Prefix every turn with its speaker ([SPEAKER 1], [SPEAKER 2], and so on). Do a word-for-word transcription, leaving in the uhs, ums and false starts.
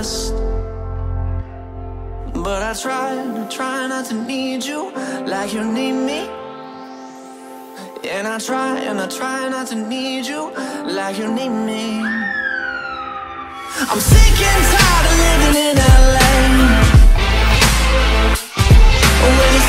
[SPEAKER 1] trust. But I try, I try not to need you like you need me. And I try, and I try not to need you like you need me. I'm sick and tired of living in L A, where the